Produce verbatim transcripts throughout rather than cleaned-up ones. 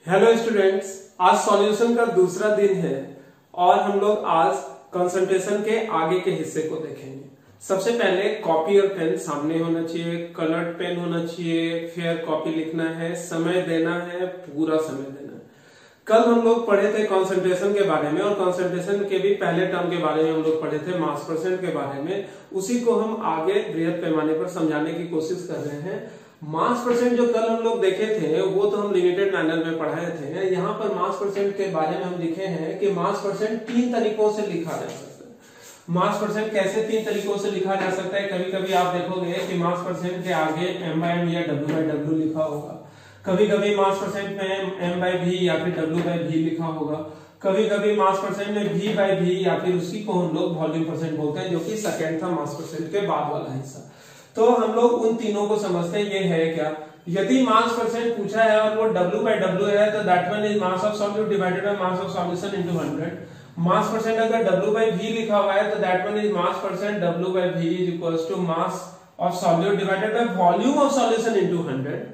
Hello students, आज solution का दूसरा दिन है और हम लोग आज कंसंट्रेशन के आगे के हिस्से को देखेंगे। सबसे पहले कॉपी और पेन सामने होना चाहिए, कलर्ड पेन होना चाहिए, फेयर कॉपी लिखना है, समय देना है, पूरा समय देना है। कल हम लोग पढ़े थे कंसंट्रेशन के बारे में और कंसंट्रेशन के भी पहले टर्म के बारे में हम लोग पढ़े थे, मास परसेंट के बारे में। उसी को हम आगे बृहद पैमाने पर समझाने की कोशिश कर रहे हैं। मास परसेंट जो कल हम लोग देखे थे वो तो हम लिमिटेड मैनर में पढ़ाए थे। यहाँ पर मास परसेंट के बारे में हम लिखे हैं कि मास परसेंट तीन तरीकों से लिखा जा सकता है। मास परसेंट कैसे तीन तरीकों से लिखा जा सकता है? कभी कभी आप देखोगे कि मास परसेंट के आगे एम बाई एम या डब्ल्यू बाई डब्ल्यू लिखा होगा, कभी कभी मास परसेंट में एम बाई भी या फिर डब्ल्यू बाई भी लिखा होगा, कभी कभी मास परसेंट में भी बाई भी या फिर उसी को हम लोग वॉल्यूम परसेंट बोलते हैं, जो कि सेकेंड था मास परसेंट के बाद वाला हिस्सा। तो हम लोग उन तीनों को समझते हैं। ये है क्या? यदि मास परसेंट पूछा है और वो W by W है तो that one is mass of solute divided by mass of solution into hundred. Mass percent अगर W by V लिखा हुआ है तो that one is mass percent W by V is equals to mass of solute divided by volume of solution into hundred.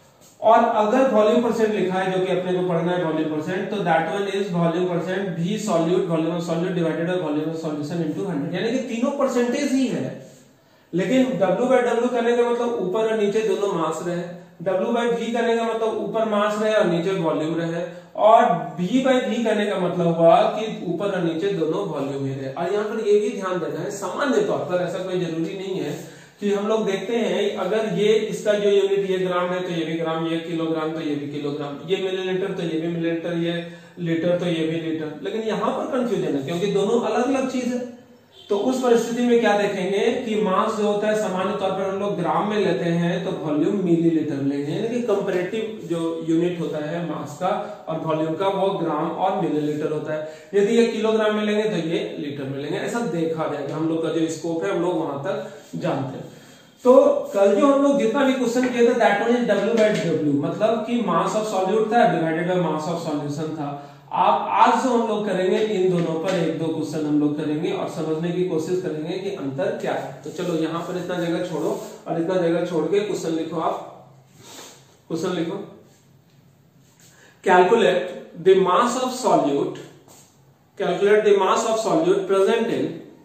और अगर volume percent लिखा है, जो कि अपने को पढ़ना है वॉल्यूम परसेंट, तो that one is volume percent V solute volume of solute divided by volume of solution into hundred. यानी कि तीनों परसेंटेज ही है, लेकिन W by W करने का मतलब ऊपर और नीचे दोनों मास रहे, W by V करने का मतलब ऊपर मास रहे और नीचे वॉल्यूम रहे, और V by V करने का मतलब हुआ कि ऊपर और नीचे दोनों वॉल्यूम ही रहे। और यहाँ पर ये भी ध्यान देना है, सामान्य तौर पर ऐसा कोई जरूरी नहीं है कि हम लोग देखते हैं अगर ये इसका जो यूनिट ये ग्राम है तो ये भी ग्राम, ये किलोग्राम तो ये भी किलोग्राम, ये मिलीलीटर तो ये भी मिलीलीटर, ये लीटर तो ये भी लीटर। लेकिन यहाँ पर कंफ्यूजन है क्योंकि दोनों अलग अलग चीज है। तो उस परिस्थिति में क्या देखेंगे कि मास जो होता है सामान्य तौर पर हम लोग ग्राम में लेते हैं तो वॉल्यूम मिलीलीटर लेंगे, यानी कि कंपैरेटिव जो यूनिट होता है मास का और वॉल्यूम का वो ग्राम और मिलीलीटर होता है। यदि ये किलोग्राम में लेंगे तो ये लीटर में लेंगे। ऐसा देखा जाएगा, हम लोग का जो स्कोप है हम लोग वहां तक जानते हैं। तो कल जो हम लोग जितना भी क्वेश्चन किए थे that one is W by W, मतलब कि मास ऑफ सॉल्यूट था divided by mass of solution था। आप आज जो हम लोग करेंगे इन दोनों पर एक दो क्वेश्चन हम लोग करेंगे और समझने की कोशिश करेंगे कि अंतर क्या है। तो चलो यहाँ पर इतना जगह छोड़ो और इतना जगह छोड़ के क्वेश्चन लिखो। आप क्वेश्चन लिखो, calculate the mass of solute calculate the mass of solute present in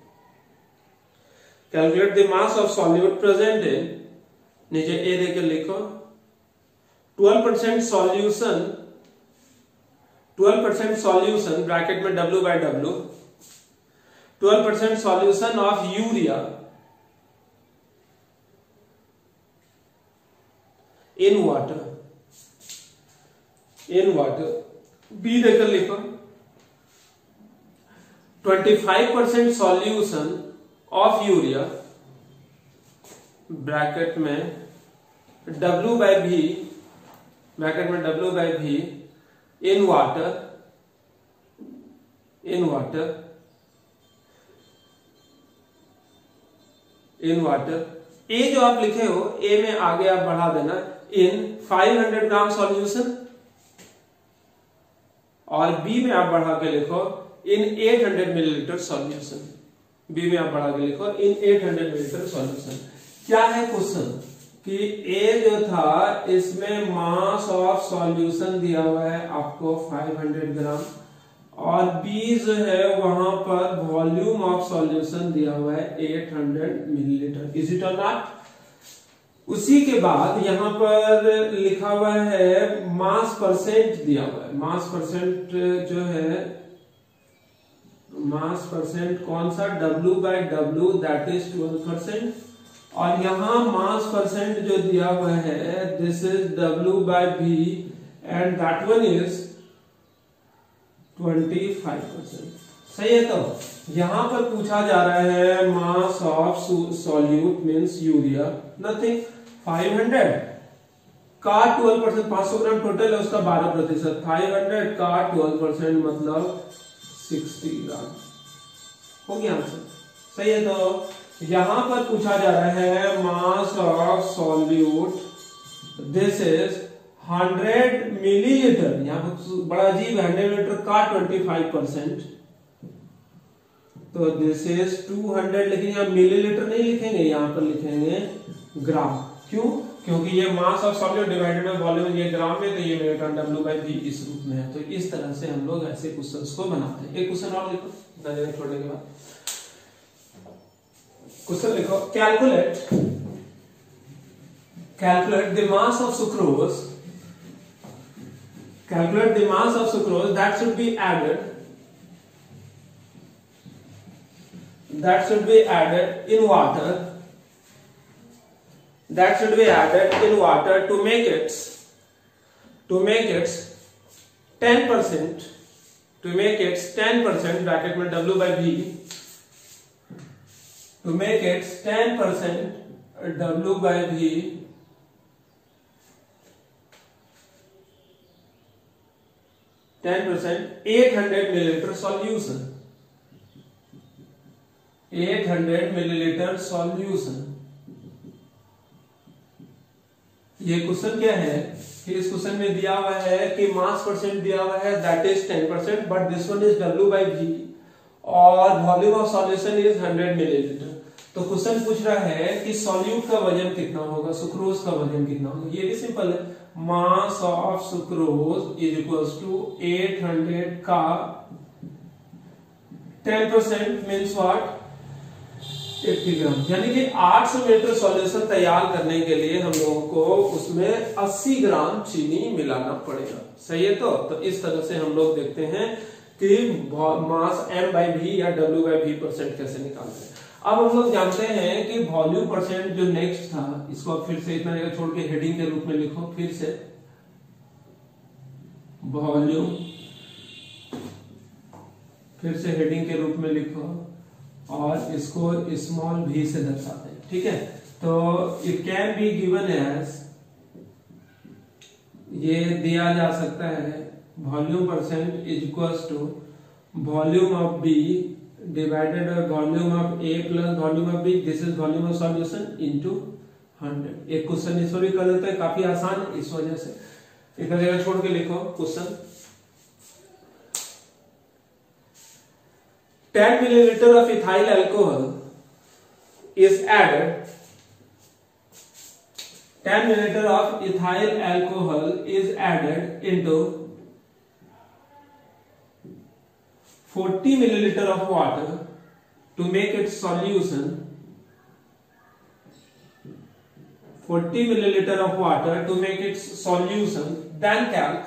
calculate the mass of solute present in नीचे ए देकर लिखो twelve percent solution twelve percent solution bracket में W by W, twelve percent solution of urea in water in water B देकर लिखो twenty five percent solution of urea bracket में W by V bracket में W by V in water in water in water A जो आप लिखे हो ए में आगे आप बढ़ा देना in five hundred gram solution, और बी में आप बढ़ा के लिखो in eight hundred millilitre solution. B में आप बढ़ा के लिखो in eight hundred millilitre solution. क्या है क्वेश्चन कि ए जो था इसमें मास ऑफ सॉल्यूशन दिया हुआ है आपको फाइव हंड्रेड ग्राम, और बी जो है वहां पर वॉल्यूम ऑफ सॉल्यूशन दिया हुआ है eight hundred millilitre. Is it और नॉट? उसी के बाद यहां पर लिखा हुआ है मास परसेंट दिया हुआ है। मास परसेंट जो है मास परसेंट कौन सा? W by W that is twelve percent, और यहां मास परसेंट जो दिया हुआ है this is W by B and that one is twenty five percent. सही है? तो यहां पर पूछा जा रहा है mass of solute means urea, nothing, five hundred का ट्वेल्व परसेंट, पांच सौ ग्राम टोटल है उसका बारह प्रतिशत, फाइव हंड्रेड का ट्वेल्व परसेंट मतलब सिक्सटी ग्राम। हो गया आंसर? सही है? तो यहां पर पूछा जा रहा है mass of solute this is hundred millilitre, यहां पर बड़ा अजीब है, हंड्रेड मिलीलीटर का ट्वेंटी फाइव परसेंट, तो दिस इज टू हंड्रेड, लेकिन यहां मिलीलीटर नहीं लिखेंगे, यहां पर लिखेंगे ग्राम। क्यों? क्योंकि ये mass of solute divided by volume, ये ग्राम में, तो ये न्यूटन डब्ल्यू बाई वी इस रूप में है। तो इस तरह से हम लोग ऐसे क्वेश्चंस को बनाते हैं। एक क्वेश्चन और लिखो इतना जगह छोड़ने के बाद। क्वेश्चन लिखो, calculate calculate the mass of sucrose calculate the mass of sucrose that should be added that should be added in water that should be added in water to make its to make its ten percent to make its ten percent bracket में W by V to make its ten percent W by V ten percent eight hundred milliliter solution eight hundred millilitre solution. ये question क्या है कि इस question में दिया हुआ है कि मास परसेंट दिया हुआ है that is ten percent, but this one is W by V और volume of solution is hundred millilitre. तो क्वेश्चन पूछ रहा है कि सॉल्यूट का वजन कितना होगा, सुक्रोज का वजन कितना होगा। ये भी सिंपल है, mass of sucrose is equals to eight hundred का टेन परसेंट मीन्स व्हाट अस्सी ग्राम, यानी कि आठ सौ मीटर सॉल्यूशन तैयार करने के लिए हम लोगों को उसमें अस्सी ग्राम चीनी मिलाना पड़ेगा। सही है। तो तो इस तरह से हम लोग देखते हैं कि मास एम बाई वी या डब्ल्यू बाई वी परसेंट कैसे निकालते हैं। अब हम लोग जानते हैं कि वॉल्यूम परसेंट जो नेक्स्ट था, इसको फिर से इतना जगह छोड़ के हेडिंग के रूप में लिखो, फिर से वॉल्यूम, फिर से हेडिंग के रूप में लिखो और इसको स्मॉल v से दर्शाते हैं। ठीक है। तो it can be given as, ये दिया जा सकता है volume percent is equals to volume of b divided by volume of a plus volume of b, this is volume of solution into hundred. एक क्वेश्चन इस पर भी कर देते हैं, काफी आसान इस वजह से। एक जगह छोड़ के लिखो question, ten milliliter of ethyl alcohol is added ten milliliter of ethyl alcohol is added into forty milliliter of water to make its solution forty milliliter of water to make its solution then calc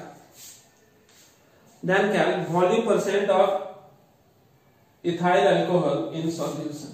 then calc volume percent of ethyl alcohol in solution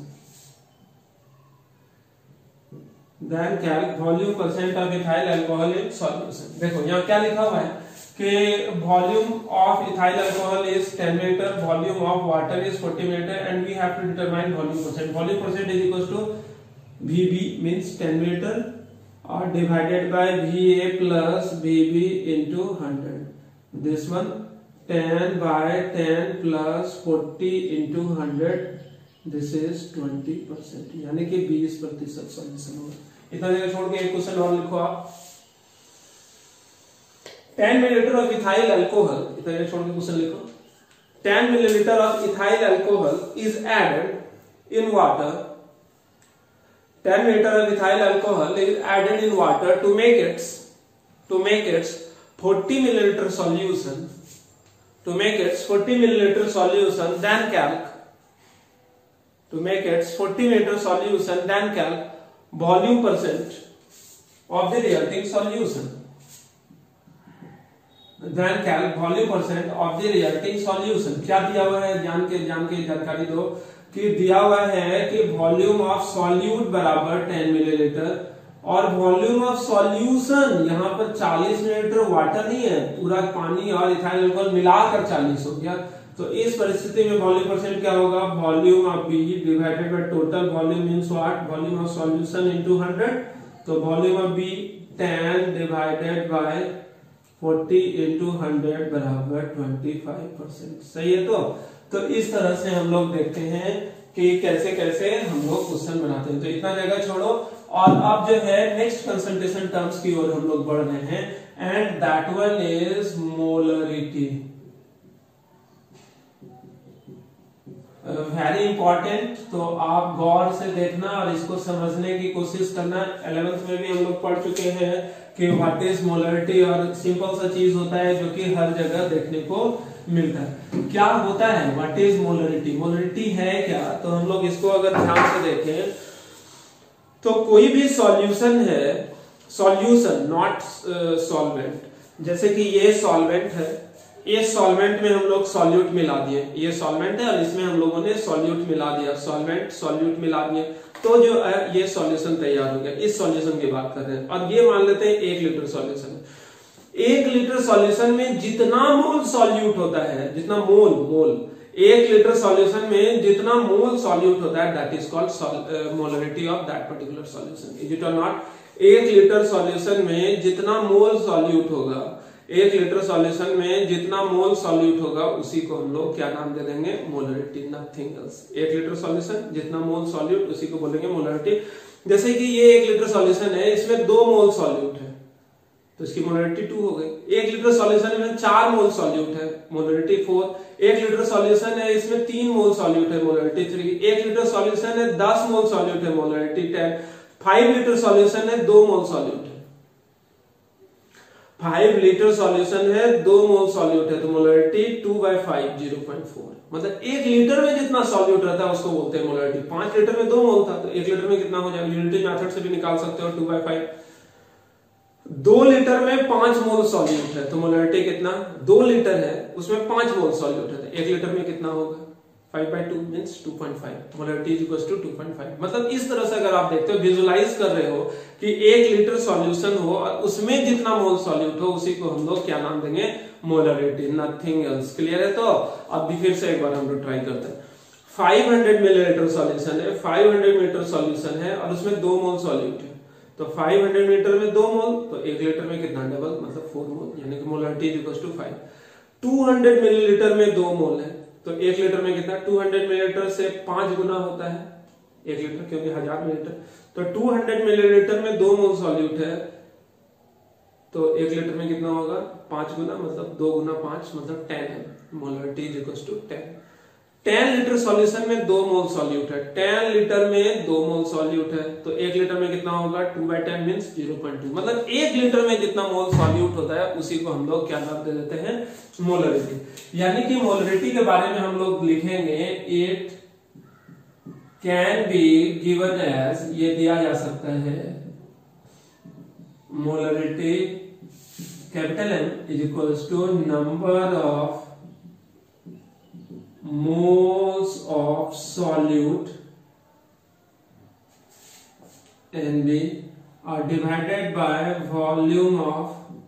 then calc volume percent of ethyl alcohol in solution। देखो यहाँ क्या लिखा हुआ है कि volume of ethyl alcohol is ten milliliter, volume of water is forty milliliter and we have to determine volume percent। volume percent is equals to V B means ten milliliter or divided by V A plus V B into one hundred, this one ten by ten plus forty into one hundred, this is twenty percent, यानी कि बीस प्रतिशत solution होगा। इतना जगह छोड़ के एक क्वेश्चन और लिखो आप, ten milliliter of ethyl alcohol, इतना जगह छोड़ के क्वेश्चन लिखो, ten milliliter of ethyl alcohol is added in water ten milliliter of ethyl alcohol is added in water to make its to make its forty milliliter solution to make its forty milliliter solution then calc to make its forty milliliter solution then calc volume percent of the resulting solution then calc volume percent of the resulting solution। क्या दिया हुआ है, जान के जान के जानकारी दो कि दिया हुआ है कि वॉल्यूम ऑफ सॉल्यूट बराबर टेन मिलीलीटर और वॉल्यूम ऑफ सॉल्यूशन यहाँ पर चालीस मिलीलीटर वाटर नहीं है, पूरा पानी और इथाइल अल्कोहल मिलाकर चालीस हो गया। तो इस परिस्थिति में वॉल्यूम परसेंट क्या होगा, volume of B divided by total volume means what, volume of solution into hundred. तो volume of B ten divided by forty into hundred बराबर ट्वेंटी फाइव परसेंट। सही है। तो तो इस तरह से हम लोग देखते हैं कि कैसे कैसे हम लोग क्वेश्चन बनाते हैं। तो इतना जगह छोड़ो और अब जो है नेक्स्ट कंसंट्रेशन टर्म्स की ओर हम लोग बढ़ रहे हैं and that one is molarity. Very important important, तो आप गौर से देखना और इसको समझने की कोशिश करना। इलेवेंथ में भी हम लोग पढ़ चुके हैं कि व्हाट इज मोलरिटी, और सिंपल सा चीज होता है जो कि हर जगह देखने को मिलता है। क्या होता है व्हाट इज मोलरिटी? मोलरिटी है क्या? तो हम लोग इसको अगर ध्यान से देखें तो कोई भी सॉल्यूशन है, सॉल्यूशन नॉट सॉल्वेंट, जैसे कि ये सॉल्वेंट है, ये सॉल्वेंट में हम लोग सॉल्यूट मिला दिए, ये सॉल्वेंट है और इसमें हम लोगों ने सॉल्यूट मिला दिया, सॉल्वेंट सॉल्यूट मिला दिए, तो जो है ये सॉल्यूशन तैयार हो गया। इस सॉल्यूशन की बात कर रहे हैं। अब ये मान लेते हैं एक लीटर सॉल्यूशन है। एक लीटर सॉल्यूशन में जितना मोल सॉल्यूट होता है, जितना मोल मोल एक लीटर सॉल्यूशन में जितना मोल सॉल्यूट होता है, that is called molarity of that particular solution. Is it और नॉट? एक लीटर सॉल्यूशन में जितना मोल सॉल्यूट होगा, एक लीटर सॉल्यूशन में जितना मोल सॉल्यूट होगा, उसी को हम लोग क्या नाम दे देंगे? Molarity, nothing else. एक लीटर सॉल्यूशन जितना मोल सॉल्यूट, उसी को बोलेंगे मोलरिटी। जैसे कि ये एक लीटर सॉल्यूशन है, इसमें दो मोल सॉल्यूट है, तो इसकी मोलरिटी टू हो गई। एक लीटर सॉल्यूशन में चार मोल सॉल्यूट है, मोलरिटी फोर। एक लीटर सॉल्यूशन है, इसमें तीन मोल सॉल्यूट है, मोलरिटी थ्री। एक लीटर सॉल्यूशन है, दस मोल सॉल्यूट है, molarity ten. Five litre solution है, दो मोल सॉल्यूट है। फाइव लीटर सॉल्यूशन है, दो मोल सॉल्यूट है, तो molarity two by five, zero point four. मतलब एक लीटर में जितना सॉल्यूट रहता है उसको बोलते हैं मोलरिटी। पांच लीटर में दो मोल था, तो एक लीटर में कितना हो जाएगा? यूनिटी मेथड से भी निकाल सकते हो, टू बाई फाइव। दो लीटर में पांच मोल सॉल्यूट है, तो मोलरिटी कितना? दो लीटर है, उसमें पांच मोल सॉल्यूट है, तो एक लीटर में कितना होगा? Five by two means two point five. Molarity is equals to two point five. मतलब इस तरह से अगर आप देखते हो, विजुलाइज कर रहे हो कि एक लीटर सॉल्यूशन हो और उसमें जितना मोल सॉल्यूट हो, उसी को हम लोग क्या नाम देंगे? Molarity, nothing else. क्लियर है? तो अब भी फिर से एक बार हम लोग ट्राई करते हैं। फाइव हंड्रेड मिलीलीटर सॉल्यूशन है, फाइव हंड्रेड मीटर सॉल्यूशन है और उसमें दो मोल सॉल्यूट है, तो फाइव हंड्रेड मीटर में दो मोल, तो एक लीटर में कितना? डबल, मतलब फोर मोल, यानी कि molarity is equal to five. Two hundred millilitre में दो मोल है, तो एक लीटर में कितना? टू हंड्रेड मिलीलीटर से पांच गुना होता है एक लीटर, क्योंकि हजार मिलीलीटर। तो टू हंड्रेड मिलीलीटर में दो मोल सॉल्यूट है, तो एक लीटर में कितना होगा? पांच गुना, मतलब दो गुना पांच, मतलब टेन है। Molarity is equal to ten. Ten litre solution में दो मोल सॉल्यूट है, टेन लीटर में दो मोल सॉल्यूट है, तो एक लीटर में कितना होगा? Two by ten means zero point two. मतलब एक लीटर में जितना मोल सॉल्यूट होता है, उसी को हम लोग क्या नाम दे देते हैं? मोलरिटी। यानी कि मोलरिटी के बारे में हम लोग लिखेंगे, it can be given as, ये दिया जा सकता है, molarity capital M is equals to number of moles of solute N B are divided by volume of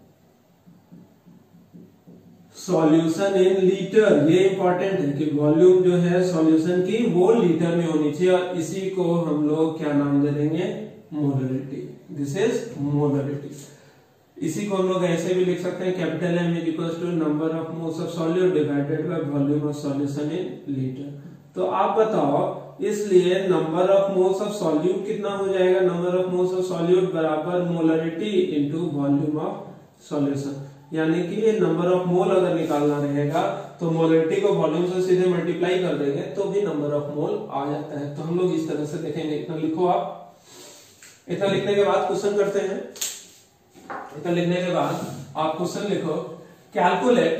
solution in liter। ये इंपॉर्टेंट है कि वॉल्यूम जो है सॉल्यूशन की वो लीटर में होनी चाहिए, और इसी को हम लोग क्या नाम दे देंगे? मोलरिटी। This is molarity. इसी को हम लोग ऐसे भी लिख सकते हैं, capital M is equal to number of moles of solute divided by volume of solution in litre. तो आप बताओ, इसलिए number of moles of solute कितना हो जाएगा? Number of moles of solute बराबर molarity into volume of solution. यानी कि नंबर ऑफ मोल अगर निकालना रहेगा तो मोलरिटी को वॉल्यूम से सीधे मल्टीप्लाई कर देंगे तो भी नंबर ऑफ मोल आ जाता है। तो हम लोग इस तरह से देखेंगे। इतना लिखो आप। इतना लिखने के बाद क्वेश्चन करते हैं। इतना लिखने के बाद आप क्वेश्चन लिखो, calculate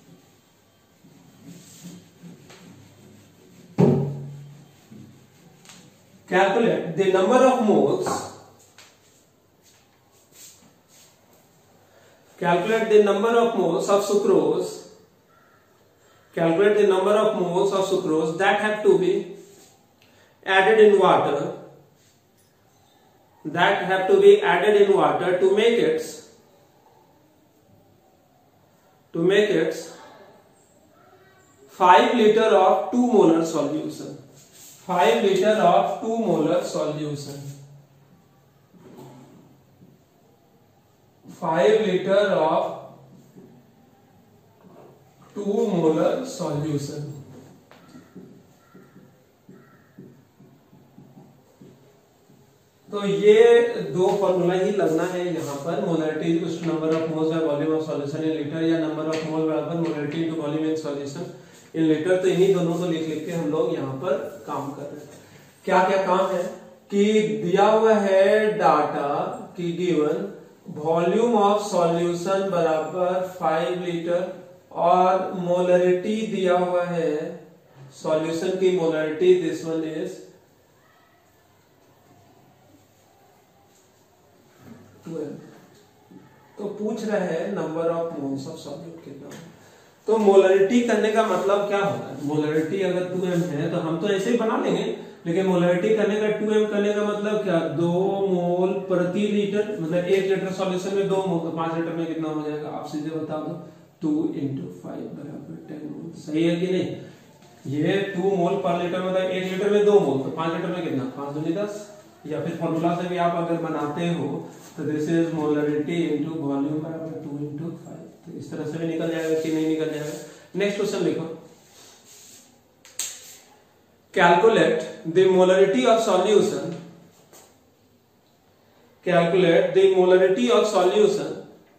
calculate the number of moles calculate the number of moles of sucrose calculate the number of moles of sucrose that have to be added in water that have to be added in water to make its to make its five liter of two molar solution five liter of two molar solution five liter of two molar solution। तो ये दो formula ही लगना है यहाँ पर। Molarity equal to number of moles by volume of solution in litre, या number of mole बराबर molarity into volume in solution. In litre. तो इन्हीं दोनों को लिख लिख के हम लोग यहाँ पर काम कर रहे हैं। क्या क्या काम है कि दिया हुआ है डाटा की गिवन वॉल्यूम ऑफ सॉल्यूशन बराबर फाइव लीटर और मोलरिटी दिया हुआ है सॉल्यूशन की molarity, this one is twelve. तो पूछ रहा है number of moles of solute कितना। तो मोलरिटी करने का मतलब क्या होता है, मोलरिटी अगर टू एम है तो हम तो ऐसे ही बना लेंगे, लेकिन मोलरिटी करने का टू एम करने का मतलब क्या, दो मोल प्रति लीटर, मतलब एक लीटर सॉल्यूशन में दो मोल, तो पांच लीटर में कितना हो जाएगा आप सीधे बता दो, टू इंटू फाइव बराबर टेन मोल। सही है कि नहीं, ये टू मोल पर लीटर मतलब एक लीटर में दो मोल, तो पांच लीटर में कितना, पांच दूनी दस। या फिर फॉर्मूला से भी आप अगर बनाते हो तो this is molarity into volume बराबर टू इंटू फाइव। तो इस तरह से भी निकल जाएगा कि नहीं निकल जाएगा। नेक्स्ट क्वेश्चन लिखो, calculate the molarity of solution, calculate the molarity of solution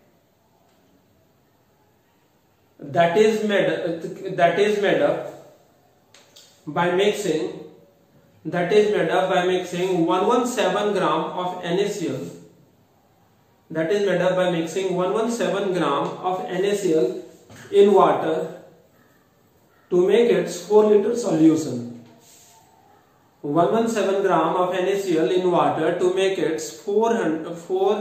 that is made that is made up by mixing that is made up by mixing one hundred seventeen gram of NaCl, that is made up by mixing one hundred seventeen gram of NaCl in water to make its four liter solution. one hundred seventeen gram of NaCl in water to make its four hundred four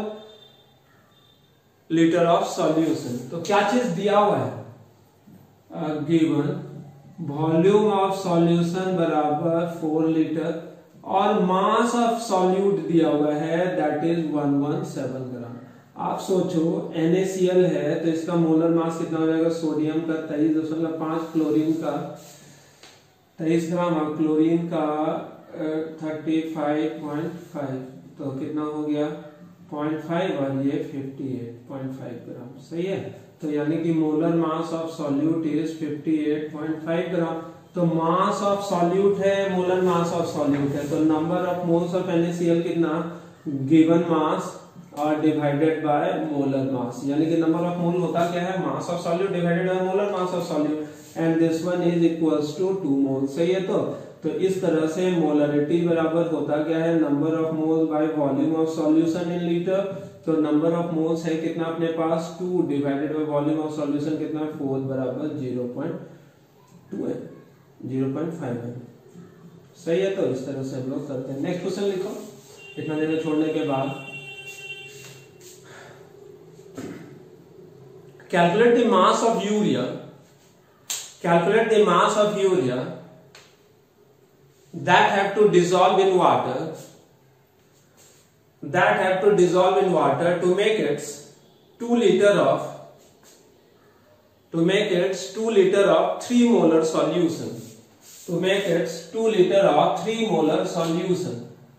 liter of solution. तो क्या चीज दिया हुआ है, given volume of solution बराबर four litre और mass of solute दिया हुआ है that is one one seven gram. आप सोचो NaCl है तो इसका मोलर मास कितना हो जाएगा, सोडियम का तेईस दशमलव पांच, क्लोरीन का तेईस ग्राम और क्लोरीन का थर्टी फाइव पॉइंट फाइव, तो कितना हो गया पॉइंट फाइव और ये fifty eight point five gram. सही है, तो यानी कि molar mass of solute is fifty eight point five gram. तो मास ऑफ सॉल्यूट है, मोलर मास ऑफ सॉल्यूट है, तो number of moles of NaCl कितना, गिवन मास और डिवाइडेड बाय मोलर मास, यानी कि नंबर ऑफ मोल होता क्या है, mass of solute divided by molar mass of solute, and this one is equals to two mole. सही है, तो तो इस तरह से मोलरिटी बराबर होता क्या है, number of moles by volume of solution in litre. तो नंबर ऑफ मोल्स है कितना अपने पास, two divided by volume of solution कितना है, फोर बराबर जीरो पॉइंट टू है, जीरो पॉइंट फाइव है। सही है, तो इस तरह से हम लोग करते हैं। नेक्स्ट क्वेश्चन लिखो, इतना देर छोड़ने के बाद, calculate the mass of urea, calculate the mass of urea that have to dissolve in water, that have to dissolve in water to make its two liter of to make its two liter of three molar solution, to make its two liter of three molar solution।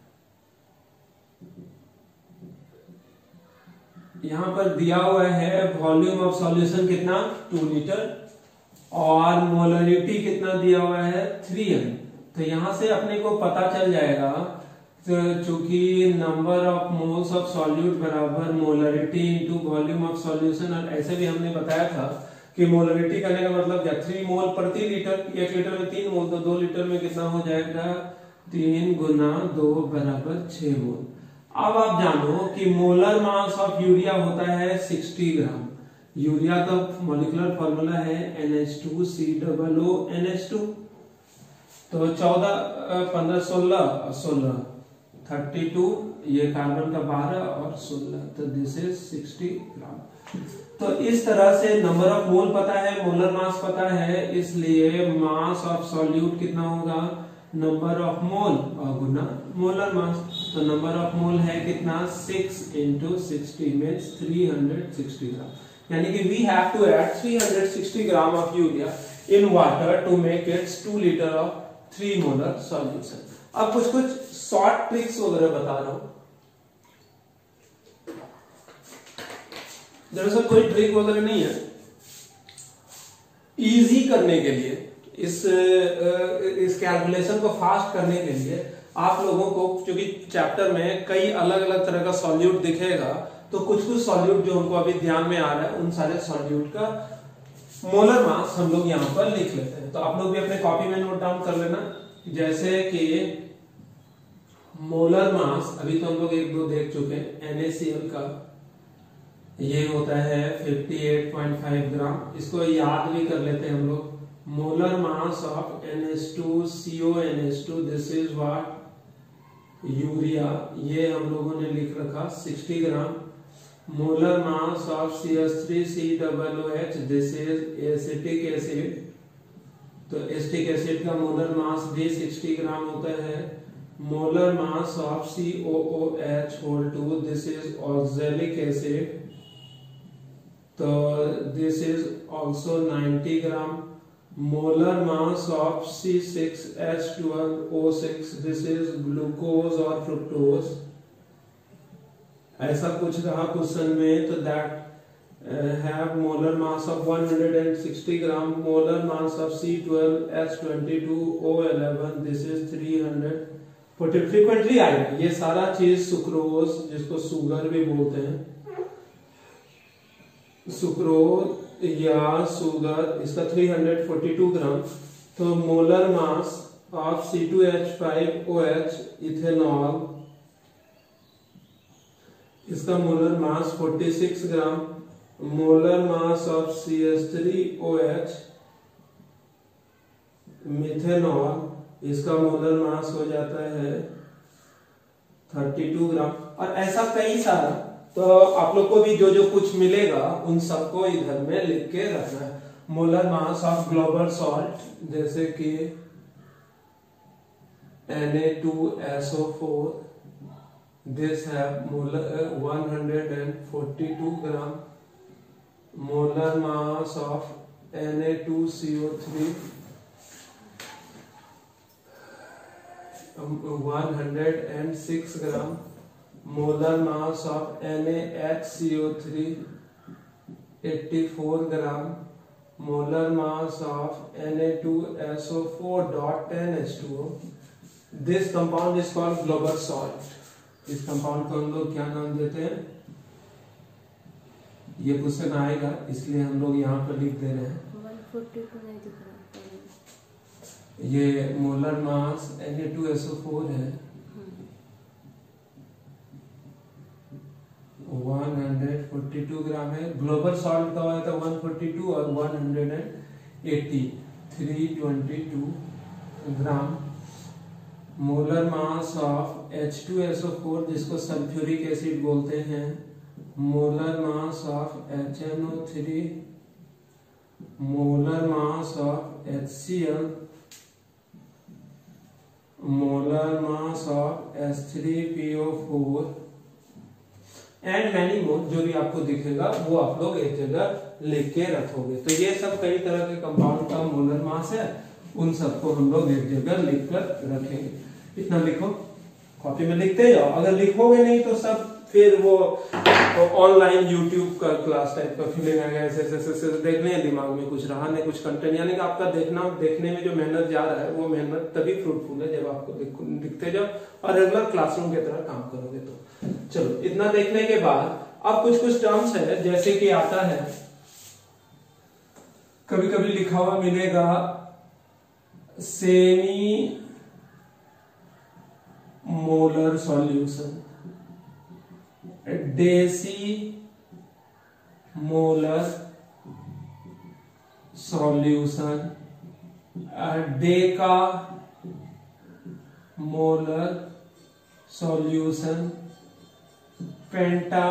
यहां पर दिया हुआ है volume of solution कितना, two litre और molarity कितना दिया हुआ है, थ्री है। तो यहां से अपने को पता चल जाएगा, तो चूंकि number of moles of solute बराबर molarity into volume of solution, और ऐसे भी हमने बताया था कि मोलरिटी करने का मतलब क्या, थ्री मोल प्रति लीटर, एक लीटर में तीन मोल, तो दो लीटर में कितना हो जाएगा, तीन गुना दो बराबर छह मोल। अब आप जानो कि मोलर मास ऑफ यूरिया होता है सिक्सटी ग्राम। यूरिया का मॉलिक्यूलर फॉर्मूला है N H two C double O N H two. तो चौदह पंद्रह सोलह सोलह थर्टी टू, ये कार्बन का बारह और सोलह, तो दिस इज सिक्सटी ग्राम। तो इस तरह से नंबर ऑफ मोल पता है, मोलर मास पता है, इसलिए मास ऑफ सॉल्यूट कितना होगा, नंबर ऑफ मोल और गुना मोलर मास। तो नंबर ऑफ मोल है कितना, six into sixty means three hundred sixty gram, यानी कि we have to add three hundred sixty gram of urea in water to make its two litre of three molar solution. अब कुछ कुछ short tricks वगैरह बता रहा हूं। दरअसल कोई ट्रिक वगैरह नहीं है, इजी करने के लिए, इस इस कैलकुलेशन को फास्ट करने के लिए आप लोगों को, क्योंकि चैप्टर में कई अलग अलग तरह का सॉल्यूट दिखेगा, तो कुछ कुछ सॉल्यूट जो उनको अभी ध्यान में आ रहा है उन सारे सॉल्यूट का मोलर मास हम लोग यहाँ पर लिख लेते हैं। तो आप लोग भी अपने कॉपी में नोट डाउन कर लेना, जैसे कि मोलर मास अभी तो हम लोग एक दो देख चुके हैं, NaCl का ये होता है अट्ठावन पॉइंट पाँच ग्राम। इसको याद भी कर लेते हैं हम लोग। Molar mass of N H two C O N H two, this is what urea, ये हम लोगों ने लिख रखा साठ gram. Molar mass of C H three C double O H, this is acetic acid. तो एसिटिक एसिड का molar mass भी साठ ग्राम होता है। Molar mass of C O O H whole two, this is oxalic acid, तो this is also ninety gram. Molar mass of C six H twelve O six, this is glucose और fructose. ऐसा कुछ रहा question में, तो that have molar mass of one hundred sixty gram. Molar mass of C twelve H twenty two O eleven, this is three hundred forty. Frequently आएगा ये सारा चीज। सुक्रोज, जिसको सुगर भी बोलते हैं, सुक्रोज या सुगर, इसका तीन सौ बयालीस ग्राम। तो molar mass of C two H five O H ethanol, इसका मोलर मास छियालीस gram. Molar mass of C H three O H methanol, इसका मोलर मास हो जाता है बत्तीस ग्राम। और ऐसा कई सारा। तो आप लोग को भी जो जो कुछ मिलेगा उन सबको इधर में लिख के रखना है। Molar mass of global salt, जैसे कि N A two S O four, this have molar one hundred forty-two gram. Molar mass of N A two C O three one hundred six gram. Molar mass of N A H C O three eighty-four gram. Molar mass of N A two S O four dot ten H two O। This compound is called global salt. इस compound को हम लोग क्या नाम देते हैं, ये question आएगा इसलिए हम लोग यहाँ पर लिख दे रहे हैं। one forty-two नहीं दिख रहा। ये molar mass N A two S O four है, one hundred forty-two ग्राम है। ग्लोबल सॉल्ट का हुआ था one forty-two और one eighty, three twenty-two gram. Molar mass of H two S O four, जिसको सल्फ्यूरिक एसिड बोलते हैं, molar mass of H N O three, molar mass of H C L, molar mass of H three P O four and many more. जो भी आपको दिखेगा वो आप लोग एक जगह लिख के रखोगे। तो ये सब कई तरह के कंपाउंड का मोलर मास है, उन सबको हम लोग एक जगह लिख कर रखेंगे। इतना लिखो, कॉपी में लिखते जाओ। अगर लिखोगे नहीं तो सब फिर वो ऑनलाइन यूट्यूब का क्लास टाइप का फीलिंग आएगा, ऐसे ऐसे ऐसे देखने दिमाग में कुछ रहा नहीं, कुछ कंटेंट। यानी कि आपका देखना देखने में जो मेहनत जा रहा है वो मेहनत तभी फ्रूटफुल है जब आपको लिखते जाओ और रेगुलर क्लासरूम की तरह काम करोगे। तो चलो, इतना देखने के बाद अब कुछ कुछ टर्म्स है, जैसे कि आता है कभी कभी लिखा हुआ मिलेगा semi molar solution, deci molar solution, deca molar solution, penta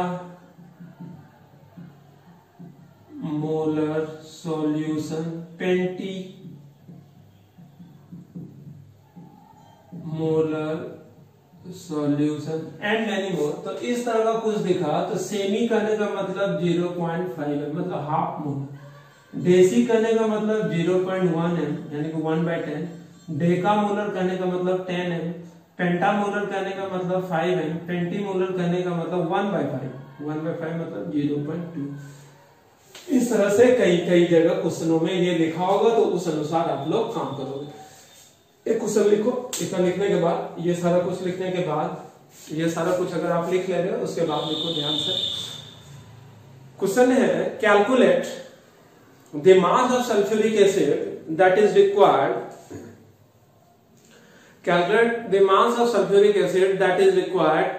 molar solution, penti molar solution and many more. तो इस तरह का कुछ दिखा तो सेमी करने का मतलब ज़ीरो पॉइंट फाइव है, मतलब हाफ मोलर। डेसी करने का मतलब ज़ीरो पॉइंट वन एम यानी कि one by ten. Deca molar करने का मतलब टेन एम। पेंटा मोलर करने का मतलब फाइव एम। पेंटी मोलर करने का मतलब one by five. One by five मतलब ज़ीरो पॉइंट टू। इस तरह से कई कई जगह क्वेश्चनों में ये लिखा होगा, तो उस अनुसार आप लोग काम करोगे। एक क्वेश्चन लिखो, इतना लिखने के बाद ये सारा कुछ लिखने के बाद ये सारा कुछ अगर आप लिख ले रहे हो, उसके बाद लिखो ध्यान से। क्वेश्चन है calculate the mass of sulfuric acid that is required, calculate the mass of sulfuric acid that is required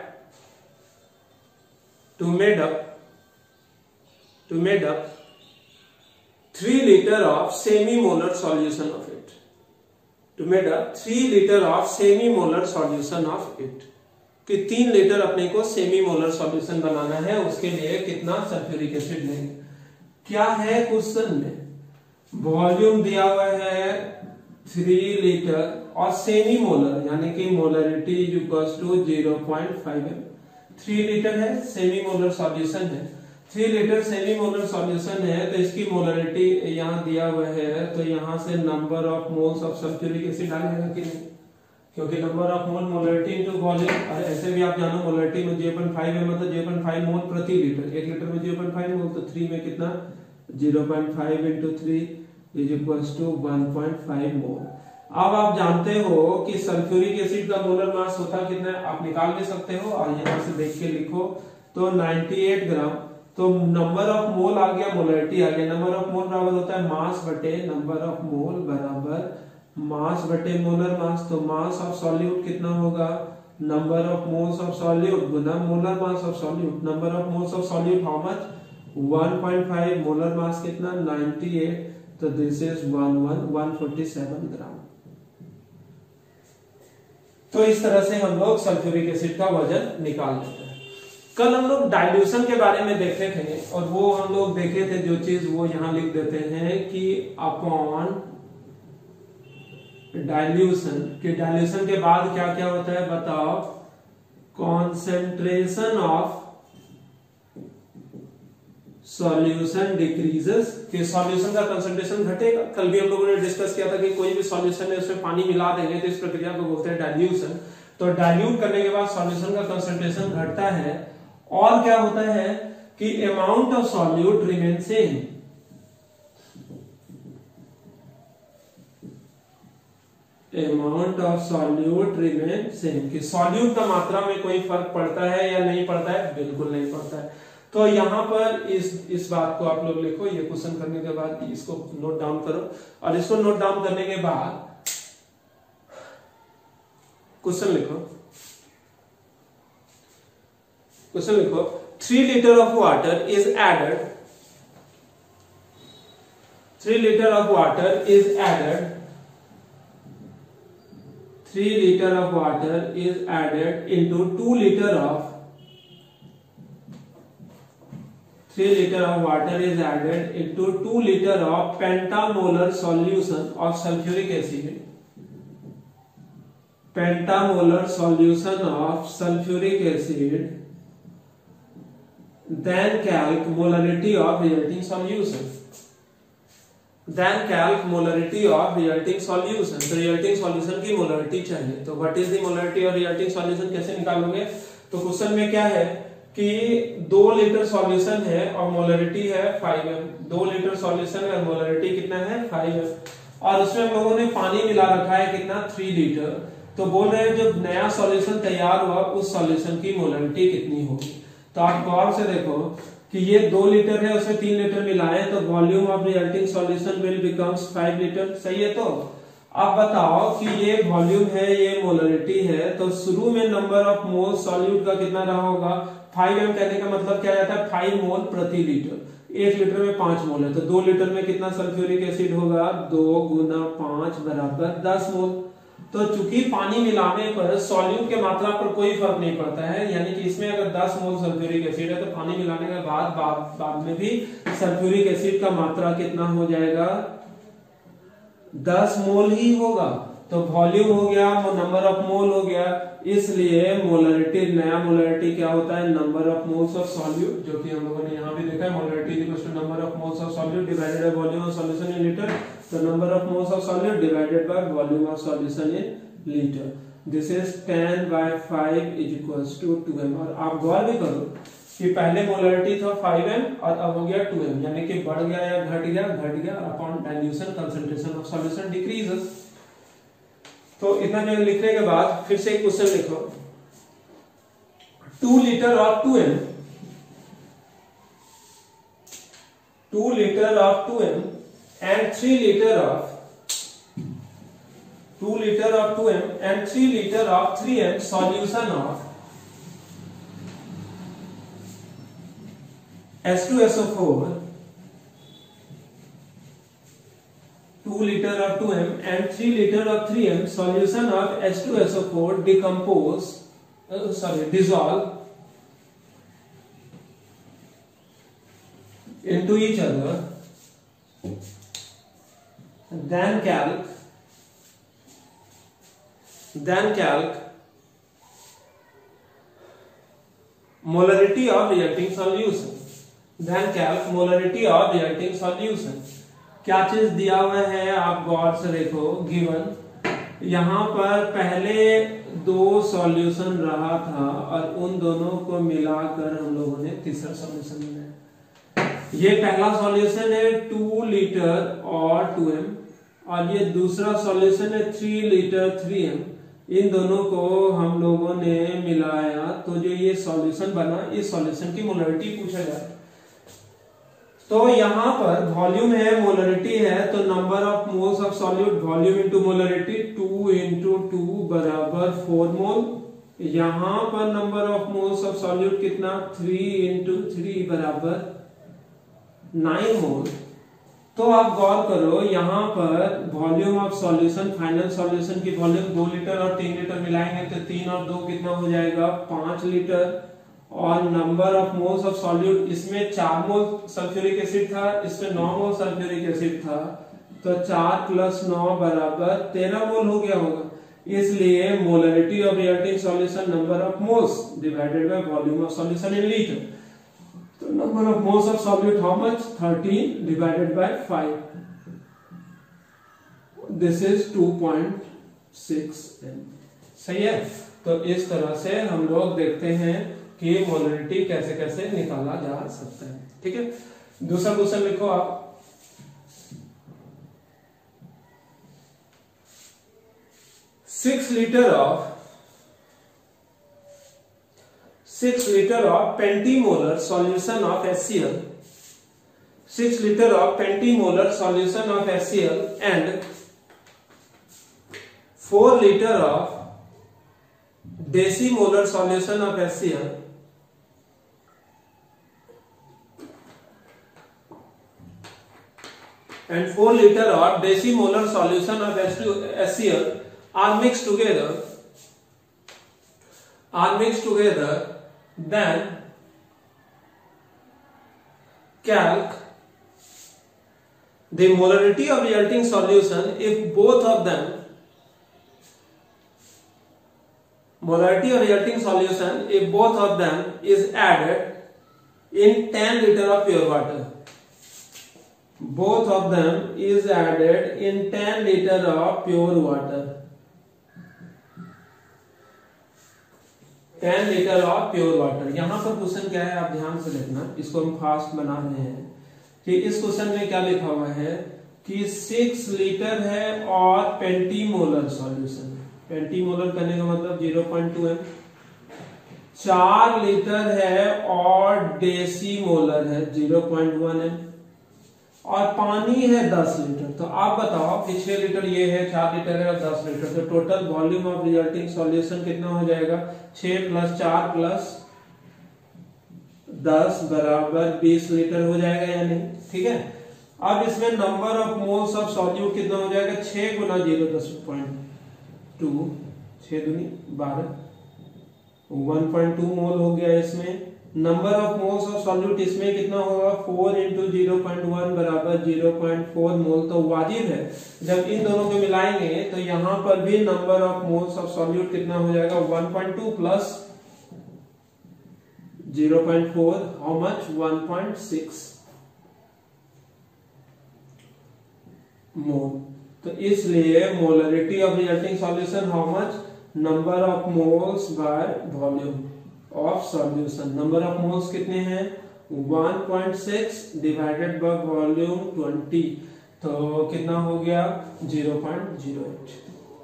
to made up to made up three liter of semi-molar solution of it, to made up three liter of semi-molar solution of it, कि तीन litre अपने को semi molar solution बनाना है, उसके लिए कितना sulphuric acid लेंगे। क्या है क्वेश्चन में, वॉल्यूम दिया हुआ है थ्री लीटर और सेमी मोलर यानी कि molarity is equal to zero point five M. Three litre है, सेमी मोलर सॉल्यूशन है, three litre semi molar solution है, तो इसकी मोलरिटी यहाँ दिया हुआ है, तो यहाँ से number of moles of sulphuric acid आ जाएगा कि नहीं, क्योंकि number of mole molarity into volume, और ऐसे भी आप जानो मोलरिटी में जीरो पॉइंट फाइव है, मतलब जीरो पॉइंट फाइव मोल प्रति लीटर, एक लीटर में जीरो पॉइंट फाइव मोल, तो थ्री में कितना zero point five into three is equals to one point five mole. अब आप जानते हो कि सल्फ्यूरिक एसिड का मोलर मास होता कितना है, आप निकाल भी सकते हो और यहाँ से देख के लिखो, तो अट्ठानवे ग्राम, तो नंबर ऑफ मोल आ गया, मोलरिटी आ गया, नंबर ऑफ मोल बराबर होता है मास बटे नंबर ऑफ मोल बराबर मास बटे मोलर मास, तो मास ऑफ सॉल्यूट कितना होगा, number of moles of solute गुना molar mass of solute, number of moles of solute how much one point five, molar mass कितना अट्ठानवे, तो this is one one forty seven gram. तो इस तरह से हम लोग सल्फ्यूरिक एसिड का वजन निकाल लेते हैं। कल हम लोग डाइल्यूशन के बारे में देखे थे और वो हम लोग देखे थे जो चीज वो यहां लिख देते हैं कि अपॉन डाइल्यूशन, कि डाइल्यूशन के बाद क्या क्या होता है बताओ, कॉन्सेंट्रेशन ऑफ सॉल्यूशन डिक्रीजेस, कि सॉल्यूशन का कंसंट्रेशन घटेगा। कल भी हम लोगों ने डिस्कस किया था कि कोई भी सॉल्यूशन है उसमें पानी मिला देंगे तो इस प्रक्रिया को बोलते हैं डाइल्यूशन। तो डाइल्यूट करने के बाद सॉल्यूशन का कंसंट्रेशन घटता है और क्या होता है कि amount of solute remain same, amount of solute remain same, कि सॉल्यूट का मात्रा में कोई फर्क पड़ता है या नहीं पड़ता है, बिल्कुल नहीं पड़ता है। तो यहां पर इस इस बात को आप लोग लिखो, ये क्वेश्चन करने के बाद इसको नोट डाउन करो, और इसको नोट डाउन करने के बाद क्वेश्चन लिखो, क्वेश्चन लिखो three litre of water is added, three litre of water is added, three litre of water is added into two litre of three liter of water is added into two liter of pentamolar solution of sulfuric acid, pentamolar solution of sulfuric acid, then calc molarity of resulting solution, then calc molarity of resulting solution, तो resulting solution की molarity चाहिए, तो what is the molarity of resulting solution कैसे निकालोगे, तो question में क्या है कि दो लीटर सॉल्यूशन है और मोलरिटी है फाइव एम, दो लीटर सॉल्यूशन है और मोलरिटी कितना है फाइव एम, और उसमें हम लोगों ने पानी मिला रखा है कितना थ्री लीटर, तो बोल रहे हैं जब नया सॉल्यूशन तैयार हुआ उस सॉल्यूशन की मोलरिटी कितनी होगी। तो आप गौर से देखो कि ये दो लीटर है उसमें तीन लीटर मिलाए तो volume of resulting solution will becomes five litre, सही है। तो अब बताओ कि ये वॉल्यूम है ये मोलरिटी है, तो शुरू में नंबर ऑफ मोल सॉल्यूट का कितना रहा होगा, फाइव एम कहने का मतलब क्या रहता है फाइव मोल प्रति लीटर, एक लीटर में पांच मोल है, तो दो लीटर में कितना सल्फ्यूरिक एसिड होगा, दो गुना पांच बराबर दस मोल। तो चूंकि पानी मिलाने पर सॉल्यूट के मात्रा पर कोई फर्क नहीं पड़ता है, यानी कि इसमें अगर दस मोल सल्फ्यूरिक एसिड है तो पानी मिलाने के बाद बाद, बाद में भी सल्फ्यूरिक एसिड का मात्रा कितना हो जाएगा, दस मोल ही होगा। तो वॉल्यूम हो गया, नंबर ऑफ मोल हो गया, इसलिए मोलरिटी, नया मोलरिटी क्या होता है, number of moles of solute, जो कि हम लोगों ने यहाँ भी देखा है, molarity equals to number of moles of solute divided by volume of solution in litre, तो number of moles of solute divided by volume of solution in litre, this is ten by five is equals to two M. और आप गौर भी करो कि पहले molarity था five M और अब हो गया टू एम, यानी कि बढ़ गया या घट गया, घट गया, upon dilution concentration of solution decreases. तो इतना जो लिखने के बाद फिर से एक क्वेश्चन लिखो, two litre of two M, two litre of two M and three liter of two liter of two m and three liter of three m solution of H two S O four, two liter of two m and three liter of three m solution of H two S O four decompose, uh, sorry, dissolve into each other, then calc, then calc molarity of reacting solution, then calc molarity of reacting solution. क्या चीज दिया हुआ है आप गौर से देखो, given यहां पर पहले दो सॉल्यूशन रहा था और उन दोनों को मिलाकर हम लोगों ने तीसरा सॉल्यूशन बनाया। ये पहला सॉल्यूशन है टू लीटर और टू एम और ये दूसरा सॉल्यूशन है थ्री लीटर थ्री एम। इन दोनों को हम लोगों ने मिलाया तो जो ये सॉल्यूशन बना, इस सॉल्यूशन की मोलरिटी पूछा जाए तो यहाँ पर वॉल्यूम है, मोलरिटी है, तो number of moles of solute volume into molarity two into two बराबर फोर मोल। यहाँ पर number of moles of solute कितना, थ्री इंटू थ्री बराबर नाइन मोल। तो आप गौर करो यहाँ पर volume of solution, final solution की वॉल्यूम दो लीटर और तीन लीटर मिलाएंगे तो तीन और दो कितना हो जाएगा, पांच लीटर। और number of moles of solute, इसमें चार मोल सल्फ्यूरिक एसिड था, इसमें नौ मोल सल्फ्यूरिक एसिड था, तो चार प्लस नौ बराबर तेरह मोल हो गया होगा। इसलिए molarity of reacting solution number of moles divided by volume of solution in litre. तो number of moles of solute how much, thirteen divided by five, this is two point six M. सही है। तो इस तरह से हम लोग देखते हैं कि मोलरिटी कैसे कैसे निकाला जा सकता है। ठीक है, दूसरा क्वेश्चन लिखो आप। Six litre of six litre of pentimolar solution of HCl, six litre of pentimolar solution of HCl and four litre of decimolar solution of HCl and four liter of decimolar solution of HCl are mixed together are mixed together then calc the molarity of resulting solution if both of them molarity of resulting solution if both of them is added in ten liter of pure water, both of them is added in ten liter of pure water, ten liter of pure water। यहां पर question क्या है आप ध्यान से देखना, इसको हम फास्ट बना रहे हैं कि इस क्वेश्चन में क्या लिखा हुआ है कि सिक्स लीटर है और पेंटीमोलर सॉल्यूशन, पेंटीमोलर करने का मतलब ज़ीरो पॉइंट टू एम, चार लीटर है और डेसीमोलर है ज़ीरो पॉइंट वन एम और पानी है दस लीटर। तो आप बताओ कि छह लीटर ये है, चार लीटर है और दस लीटर, तो total volume of resulting solution कितना हो जाएगा, छह प्लस चार प्लस दस बराबर बीस लीटर हो जाएगा या नहीं। ठीक है, अब इसमें number of moles of solute कितना हो जाएगा, छह गुना जीरो दस पॉइंट टू, छह दूनी बारह, वन पॉइंट टू मोल हो गया। इसमें number of moles of solute इसमें कितना होगा, four into zero point one बराबर जीरो पॉइंट फोर मोल। तो वाजिब है जब इन दोनों को मिलाएंगे तो यहां पर भी number of moles of solute कितना हो जाएगा, one point two plus zero point four, how much, one point six mole. तो इसलिए molarity of resulting solution how much, number of moles by volume of solution. Number of moles कितने हैं, one point six divided by volume twenty, तो कितना हो गया, zero point zero eight.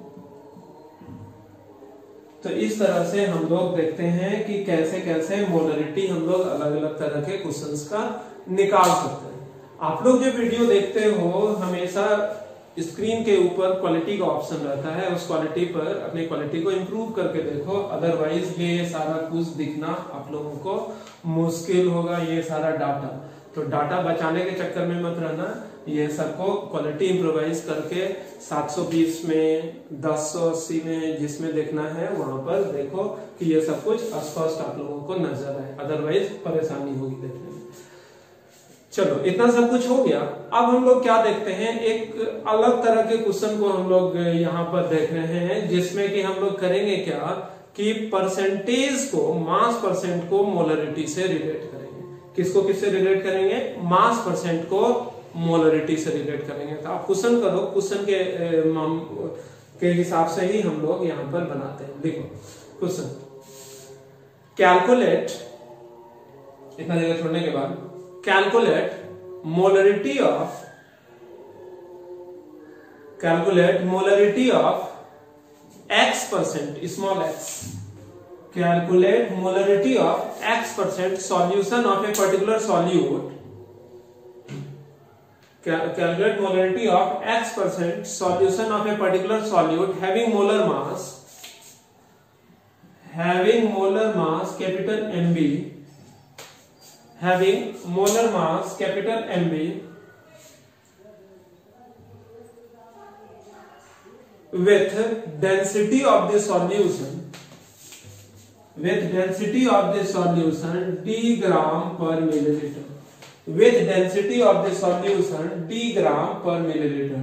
तो इस तरह से हम लोग देखते हैं कि कैसे कैसे मोलरिटी हम लोग अलग अलग तरह के क्वेश्चंस का निकाल सकते हैं। आप लोग जो वीडियो देखते हो हमेशा स्क्रीन के ऊपर क्वालिटी का ऑप्शन रहता है, उस क्वालिटी पर अपनी क्वालिटी को इम्प्रूव करके देखो, अदरवाइज ये सारा कुछ दिखना आप लोगों को मुश्किल होगा। ये सारा डाटा तो डाटा बचाने के चक्कर में मत रहना, ये सबको क्वालिटी इम्प्रोवाइज करके सात सौ बीस में, दस सौ अस्सी में जिसमें देखना है वहां पर देखो कि ये सब कुछ स्पष्ट आप लोगों को नजर आए, अदरवाइज परेशानी होगी देखने में। चलो इतना सब कुछ हो गया। अब हम लोग क्या देखते हैं, एक अलग तरह के क्वेश्चन को हम लोग यहाँ पर देख रहे हैं, जिसमें कि हम लोग करेंगे क्या कि परसेंटेज को, मास परसेंट को मोलरिटी से रिलेट करेंगे। किसको किससे रिलेट करेंगे? मास परसेंट को मोलरिटी से रिलेट करेंगे। तो आप क्वेश्चन करो, क्वेश्चन के के हिसाब से ही हम लोग यहाँ पर बनाते हैं। देखो क्वेश्चन, कैलकुलेट, इतना जगह छोड़ने के बाद calculate molarity of calculate molarity of x percent small x calculate molarity of x percent solution of a particular solute calculate molarity of x percent solution of a particular solute having molar mass having molar mass capital M B having molar mass capital M B with density of the solution with density of the solution d gram per milliliter with density of the solution d gram per milliliter।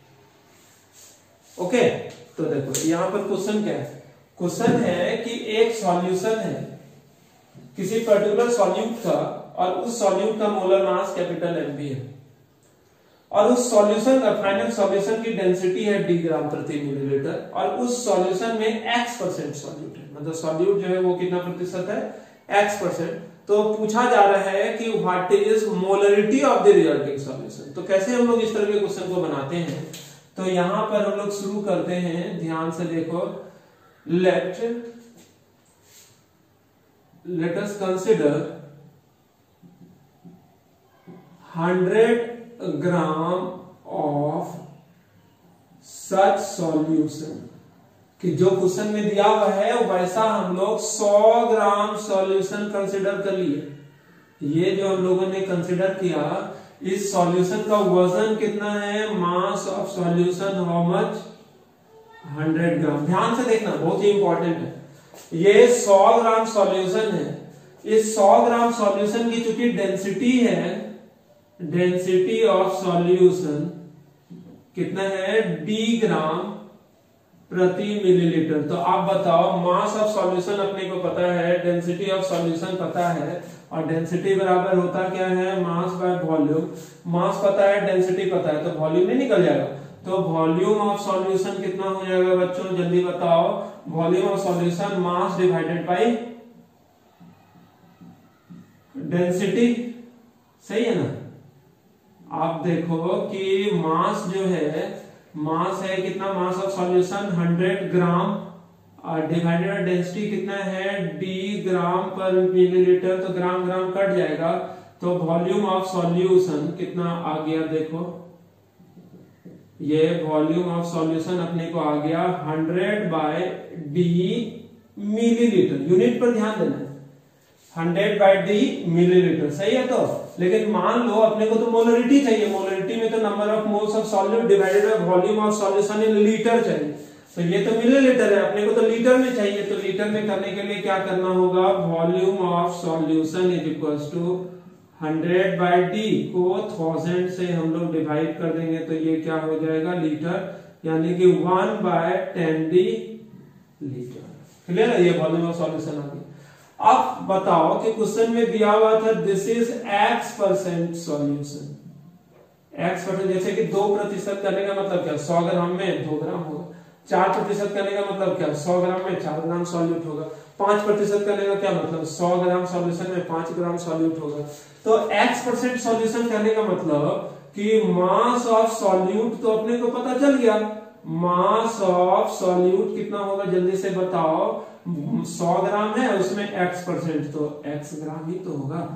Okay, तो देखो यहां पर question क्या है? Question है कि एक solution है किसी पर्टिकुलर सॉल्यूट का, और उस सॉल्यूट का molar mass capital M B है, और उस सॉल्यूशन का फाइनल सॉल्यूशन की डेंसिटी है डी ग्राम प्रति मिलीलीटर, और उस सॉल्यूशन में एक्स परसेंट सॉल्यूट है, मतलब सॉल्यूट जो है वो कितना प्रतिशत है? X percent. तो पूछा जा रहा है कि what is molarity of the resulting solution. तो कैसे हम लोग इस तरह के क्वेश्चन को बनाते हैं? तो यहां पर हम लोग शुरू करते हैं, ध्यान से देखो, let let us consider one hundred gram of such solution, कि जो क्वेश्चन में दिया हुआ है वैसा हम लोग सौ ग्राम सॉल्यूशन कंसिडर कर लिए। ये जो हम लोगों ने कंसिडर किया, इस सॉल्यूशन का वजन कितना है? Mass of solution how much? Hundred gram. ध्यान से देखना, बहुत ही इंपॉर्टेंट है। ये सौ ग्राम सॉल्यूशन है, इस सौ ग्राम सॉल्यूशन की चूंकि डेंसिटी है, डेंसिटी ऑफ सॉल्यूशन कितना है? डी ग्राम प्रति मिलीलीटर। तो आप बताओ, मास ऑफ सॉल्यूशन अपने को पता है, डेंसिटी ऑफ सॉल्यूशन पता है, और डेंसिटी बराबर होता क्या है? Mass by volume. मास पता है, डेंसिटी पता है, तो वॉल्यूम नहीं निकल जाएगा। तो वॉल्यूम ऑफ सॉल्यूशन कितना हो जाएगा बच्चों? जल्दी बताओ। Volume of solution mass divided by density, सही है ना? आप देखो कि मास जो है, मास है कितना? Mass of solution hundred gram, और डिवाइडेड बाय डेंसिटी कितना है? डी ग्राम पर मिलीलीटर। तो ग्राम ग्राम कट जाएगा, तो वॉल्यूम ऑफ सॉल्यूशन कितना आ गया? देखो ये वॉल्यूम ऑफ सॉल्यूशन अपने को आ गया hundred by D millilitre. Unit पर ध्यान देना है, हंड्रेड बाय डी मिलीलीटर, सही है। तो लेकिन मान लो अपने को तो मोलरिटी चाहिए, मोलरिटी में तो number of moles of solute divided by volume of solution in litre चाहिए। तो ये तो मिलीलीटर है, अपने को तो लीटर में चाहिए। तो लीटर में करने के लिए क्या करना होगा? Volume of solution is equal to hundred by D को थाउजेंड से हम लोग डिवाइड कर देंगे, तो ये क्या हो जाएगा? लीटर, यानी कि one by ten D litre. Clear है? ये वॉल्यूम ऑफ सॉल्यूशन आ गया। अब बताओ कि क्वेश्चन में दिया हुआ था this is X percent solution. X percent, जैसे कि दो प्रतिशत करने का मतलब क्या? सौ ग्राम में दो ग्राम होगा। चार प्रतिशत करने का मतलब क्या? सौ ग्राम में चार ग्राम सॉल्यूट होगा। पांच प्रतिशत करने का क्या मतलब? सौ ग्राम सॉल्यूशन में पांच ग्राम सॉल्यूट होगा। तो एक्स परसेंट सॉल्यूशन करने का मतलब कि मास ऑफ सॉल्यूट तो अपने को पता चल गया। मास ऑफ सॉल्यूट कितना होगा? जल्दी से बताओ। सौ ग्राम है, उसमें एक्स परसेंट, तो एक्स ग्राम ही तो होगा।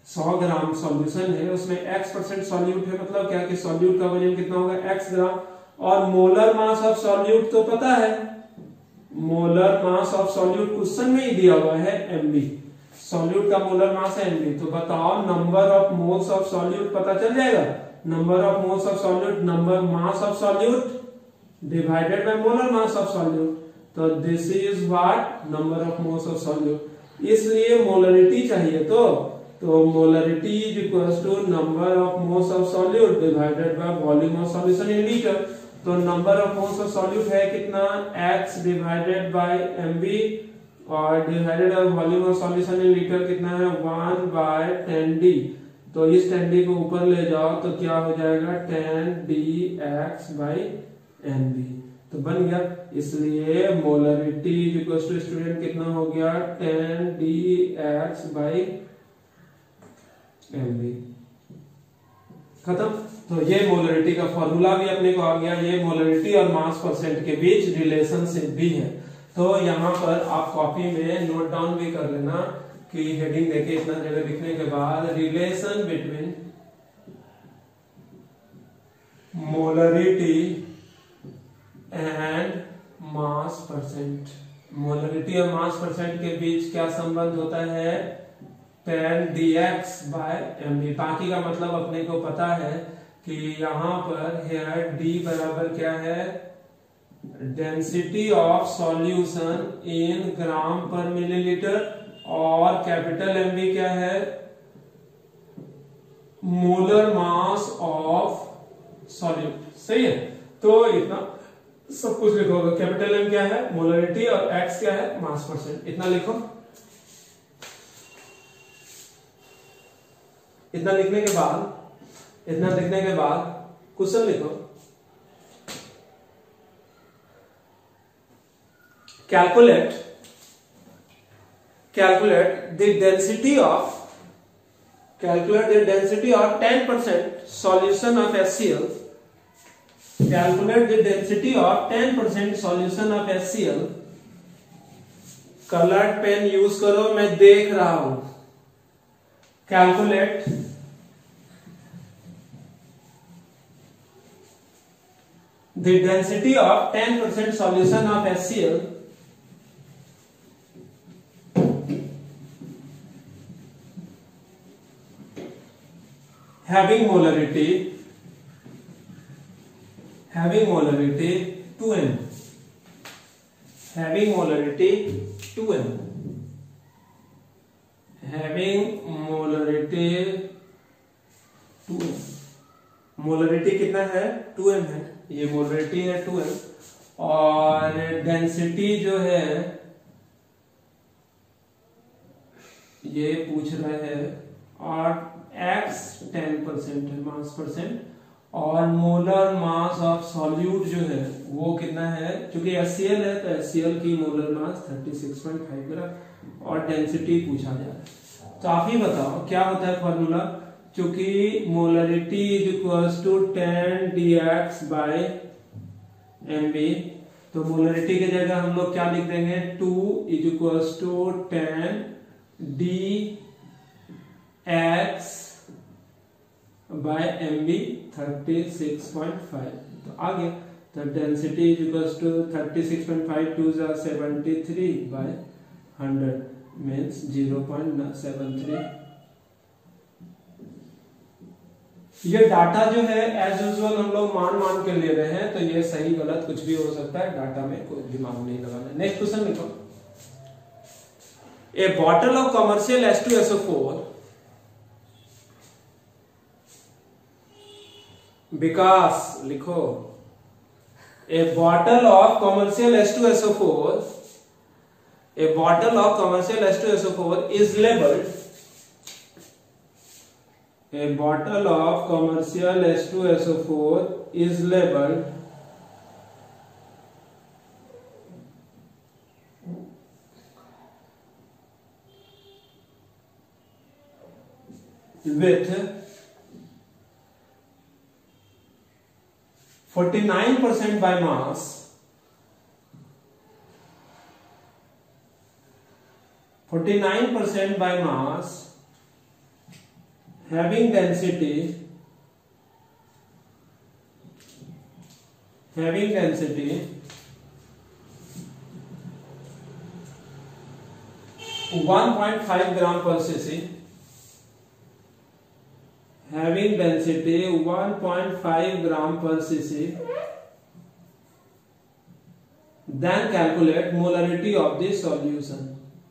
सौ ग्राम सॉल्यूशन है, उसमें x परसेंट सॉल्यूट है, मतलब क्या कि सॉल्यूट का वजन कितना होगा x ग्राम। और मोलर मास ऑफ सॉल्यूट तो पता है, molar mass of solute question में ही दिया हुआ है mb, सॉल्यूट का मोलर मास है mb। तो बताओ number of moles of solute पता चल जाएगा, number of moles of solute number mass of solute divided by molar mass of solute. तो this is what number of moles of solute. इसलिए molarity चाहिए, तो तो molarity is equals to number of moles of solute divided by volume of solution in litre. तो number of moles of solute है कितना, x divided by mb, और divided by volume of solution in litre कितना है, one by ten D. तो इस ten D को ऊपर ले जाओ तो क्या हो जाएगा, ten D X by N B, तो बन गया। इसलिए मोलरिटी इक्वल्स टू स्टूडेंट कितना हो गया, ten D X by N B, खत्म। तो ये मोलरिटी का फॉर्मूला भी अपने को आ गया, ये मोलरिटी और मास परसेंट के बीच रिलेशनशिप भी है। तो यहाँ पर आप कॉपी में नोट डाउन भी कर लेना कि हेडिंग देके इतना जगह लिखने के बाद, relation between molarity and mass percent. Molarity और मास परसेंट के बीच क्या संबंध होता है, ten D X by M B. बाकी का मतलब अपने को पता है कि यहाँ पर है डी बराबर क्या है, density of solution in gram per millilitre, और कैपिटल एम बी क्या है, मोलर मास ऑफ सॉल्यूट। सही है, तो इतना सब कुछ लिखो। कैपिटल एम क्या है, मोलरिटी, और एक्स क्या है, मास परसेंट। इतना लिखो। इतना लिखने के बाद इतना लिखने के बाद क्वेश्चन लिखो। Calculate calculate the density of calculate the density of ten percent solution of H C L. Calculate the density of ten percent solution of H C L. Coloured pen use करो, मैं देख रहा हूं। Calculate the density of ten percent solution of H C l having molarity having molarity two m having molarity two m having molarity two M. Molarity कितना है, to M है, ये molarity है टू एम, और density जो है ये पूछ रहा है, और x टेन परसेंट है, मास परसेंट, और मोलर मास ऑफ सॉल्यूट जो है वो कितना है, क्योंकि एच सी एल है तो एच सी एल की molar mass thirty six point five gram, और डेंसिटी पूछा जा रहा है। तो आप ही बताओ क्या होता है फॉर्मूला, क्योंकि molarity is equals to ten D X by M B, तो मोलरिटी की जगह हम लोग क्या लिख देंगे, two is equals to ten D X by M B thirty six point five. तो आ गया, तो density is equals to thirty six point five two जा seventy three by hundred means zero point seven three. ये data जो है as usual हम लोग मान मान के ले रहे हैं, तो ये सही गलत कुछ भी हो सकता है, डाटा में कोई दिमाग नहीं लगाना। नेक्स्ट क्वेश्चन लिखो। A bottle of commercial H two S O four विकास लिखो। A bottle of commercial H two S O four a bottle of commercial H two S O four is labelled A bottle of commercial H two S O four is labeled with forty-nine percent by mass, forty-nine percent by mass having density having density one point five gram per cc, having density one point five gram per cc, then calculate molarity of the solution.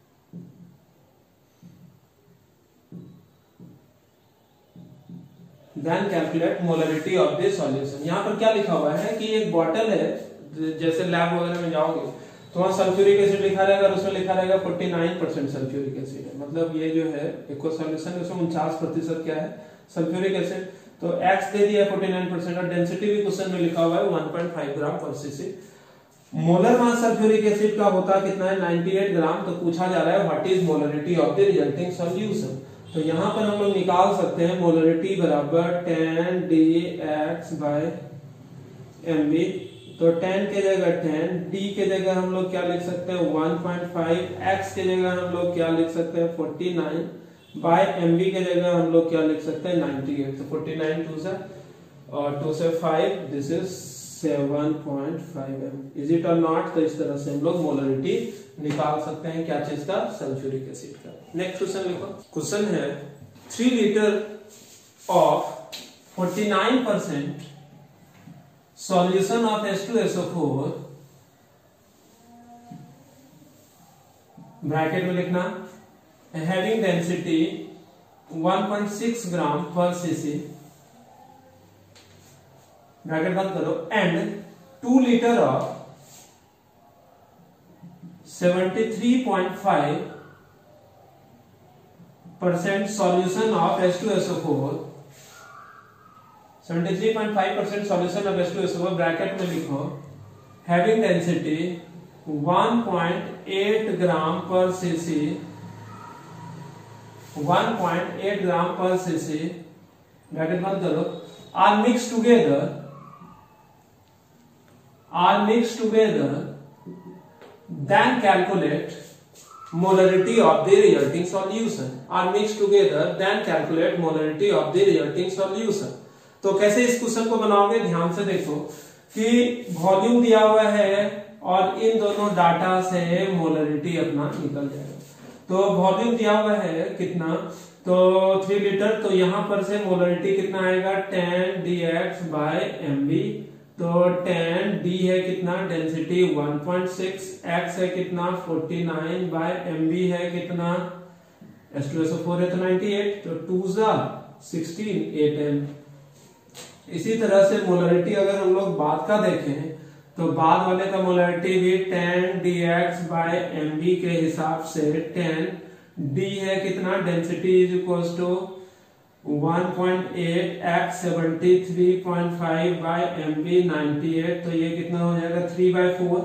Then calculate molarity of the solution. यहाँ पर क्या लिखा हुआ है कि एक bottle है, जैसे लैब वगैरह में जाओगे तो वहाँ सल्फ्यूरिक एसिड लिखा रहेगा और उसमें लिखा रहेगा उनचास परसेंट सल्फ्यूरिक एसिड है, मतलब ये जो है एक सॉल्यूशन है उसमें उनचास प्रतिशत क्या है सल्फ्यूरिक एसिड। तो X दे दिया उनचास परसेंट और डेंसिटी भी क्वेश्चन में लिखा हुआ है one point five gram per cc. Molar mass sulphuric acid का होता कितना है अट्ठानवे ग्राम। तो पूछा जा रहा है what is molarity of the resulting solution. तो यहाँ पर हम लोग निकाल सकते हैं मोलरिटी बराबर ten D X by M B. तो टेन के जगह टेन, डी के जगह हम लोग क्या लिख सकते हैं वन पॉइंट फाइव, एक्स के जगह हम लोग क्या लिख सकते हैं फोर्टी नाइन, बाय एमबी के जगह हम लोग क्या लिख सकते हैं नाइंटी एट। तो फोर्टी नाइन टू से और टू से five, this is seven point five M. Is it और नॉट? तो इस तरह से हम लोग मोलरिटी निकाल सकते हैं क्या चीज का, सल्फ्यूरिक एसिड का। नेक्स्ट क्वेश्चन लिखो। क्वेश्चन है three litre of forty nine percent solution of H two S O four, bracket में लिखना having density one point six gram per cc, bracket बंद करो, and two litre of seventy three point five percent solution of H two S O four, seventy three point five percent solution of H two S O four, bracket में लिखो having density one point eight gram per cc, one point eight gram per cc, bracket बंद करो, are mix together are mix together then calculate molarity of the resulting solution, are mixed together then calculate molarity of the resulting solution। तो कैसे इस question को बनाओगे, ध्यान से देखो कि वॉल्यूम दिया हुआ है और इन दोनों डाटा से मोलरिटी अपना निकल जाएगा। तो वॉल्यूम दिया हुआ है कितना, तो थ्री लीटर, तो यहां पर से मोलरिटी कितना आएगा ten D X by M B. तो टेन डी है कितना density one point six, X है कितना forty nine by M B है कितना H two S O four है तो नाइंटी एट, तो टू जा सिक्सटीन, एट एम। इसी तरह से मोलरिटी अगर हम लोग बाद का देखें तो बाद वाले का मोलरिटी भी ten D X by M B के हिसाब से टेन डी है कितना density is equal to one point eight, X seventy three point five by M B ninety eight, तो ये कितना हो जाएगा थ्री बाय फोर,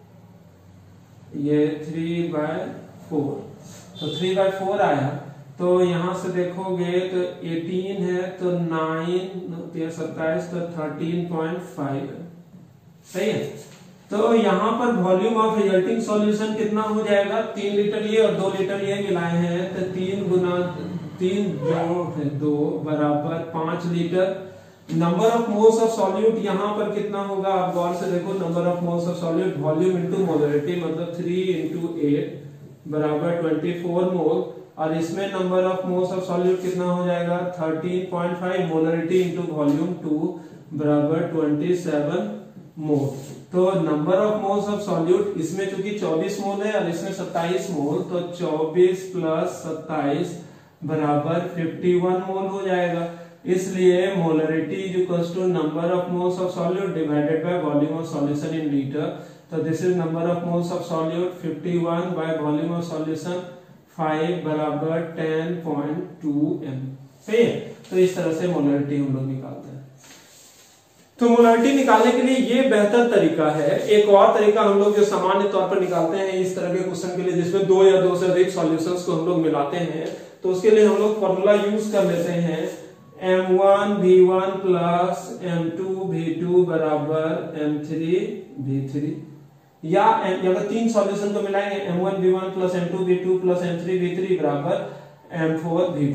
ये थ्री बाय फोर, तो थ्री बाय फोर आया। तो यहां से देखोगे तो एटीन है तो नाइन सत्ताईस, तो थर्टीन पॉइंट फाइव है, सही है। तो यहाँ पर वॉल्यूम ऑफ रिजल्टिंग सॉल्यूशन कितना हो जाएगा, तीन लीटर ये और दो लीटर ये मिलाए हैं, तो तीन गुना तीन जो है दो बराबर पांच litre. Number of moles of solute यहाँ पर कितना होगा, आप गौर से देखो, number of moles of solute volume into molarity, मतलब थ्री इंटू एट बराबर ट्वेंटी फोर मोल, और इसमें number of moles of solute कितना हो जाएगा thirteen point five, molarity into volume two बराबर ट्वेंटी सेवन मोल। तो number of moles of solute, इसमें चूंकि चौबीस मोल है और इसमें सत्ताईस मोल, तो चौबीस प्लस सत्ताईस बराबर इक्यावन मोल हो जाएगा। इसलिए molarity is equals to number of moles of solute divided by volume of solution in litre. तो this is number of moles of solute इक्यावन by volume of solution five बराबर टेन पॉइंट टू एम, सही है। तो इस तरह से molarity हम लोग निकालते हैं। तो मोलरिटी निकालने के लिए ये बेहतर तरीका है। एक और तरीका हम लोग जो सामान्य तौर पर निकालते हैं इस तरह के क्वेश्चन के लिए जिसमें दो या दो से अधिक सॉल्यूशंस को हम लोग मिलाते हैं, तो उसके लिए हम लोग फॉर्मूला यूज कर लेते हैं M one V one plus M two V two बराबर एम थ्री वी थ्री, या अगर तीन सॉल्यूशन को मिलाएंगे M one V one plus M two V two plus M three V three बराबर एम फोर वी फोर।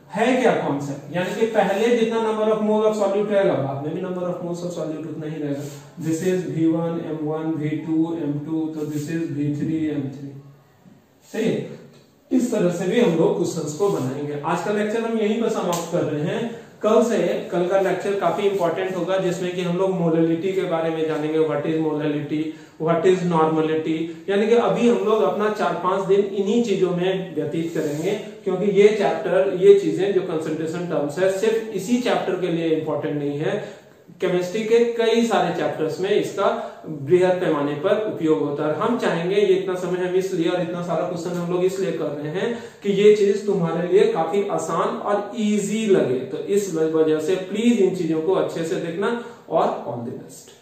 है क्या concept, यानी कि पहले जितना number of mole of solute रहेगा बाद में भी number of moles of solute उतना ही रहेगा। This is we one M one V two M two, तो this is V three M three. सही, इस तरह से भी हम लोग क्वेश्चंस को बनाएंगे। आज का लेक्चर हम यहीं पर समाप्त कर रहे हैं। कल से कल का लेक्चर काफी इंपॉर्टेंट होगा जिसमें कि हम लोग मोललिटी के बारे में जानेंगे। What is morality, what is normality, यानी कि अभी हम लोग अपना चार पांच दिन इन्हीं चीजों में व्यतीत करेंगे, क्योंकि ये चैप्टर, ये चीजें जो कंसंट्रेशन टर्म्स है सिर्फ इसी चैप्टर के लिए इंपॉर्टेंट नहीं है, केमिस्ट्री के कई सारे चैप्टर्स में इसका बृहद पैमाने पर उपयोग होता है। हम चाहेंगे, ये इतना समय हम इसलिए और इतना सारा क्वेश्चन हम लोग इसलिए कर रहे हैं कि ये चीज तुम्हारे लिए काफी आसान और इजी लगे, तो इस वजह से प्लीज इन चीजों को अच्छे से देखना और ऑल द बेस्ट।